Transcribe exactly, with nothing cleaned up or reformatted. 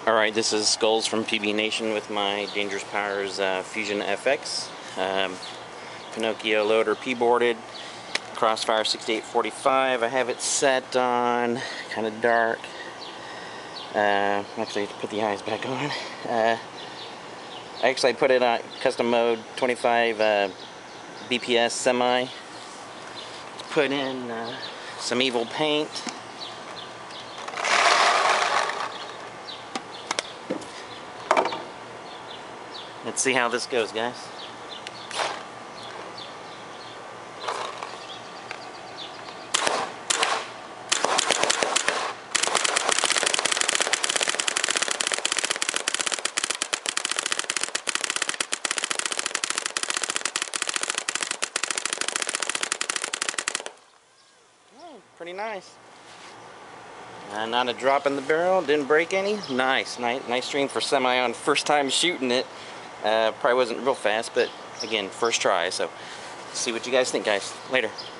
Alright, this is Skullz from P B Nation with my Dangerous Powers uh, Fusion F X. Um, Pinocchio loader P-boarded, Crossfire sixty-eight forty-five. I have it set on kind of dark. Uh, actually, I have to put the eyes back on. Uh, actually, I put it on custom mode twenty-five uh, B P S semi. Put in uh, some evil paint. Let's see how this goes, guys. Oh, pretty nice. Uh, not a drop in the barrel, didn't break any. Nice, nice, nice stream for semi on first time shooting it. Uh, probably wasn't real fast, but again, first try, so see what you guys think, guys. Later.